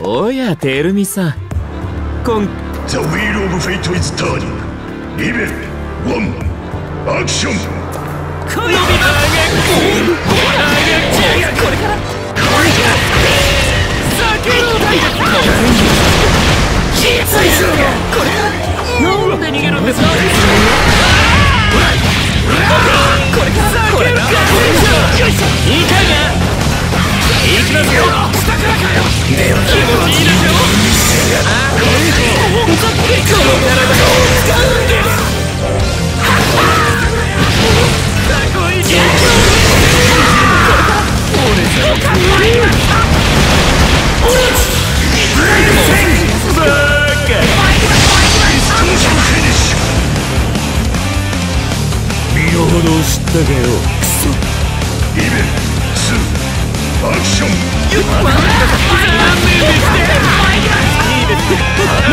おや、テルミさん。 The wheel of fate is turning. Level 1. Action. これからなんで逃げるんですか。これからいいかいな。いきますよ。下からかよ。気持ちいいですよ。身の程を知ったかよ。クソ。 レベル2. アクション。 残念でして。いいです。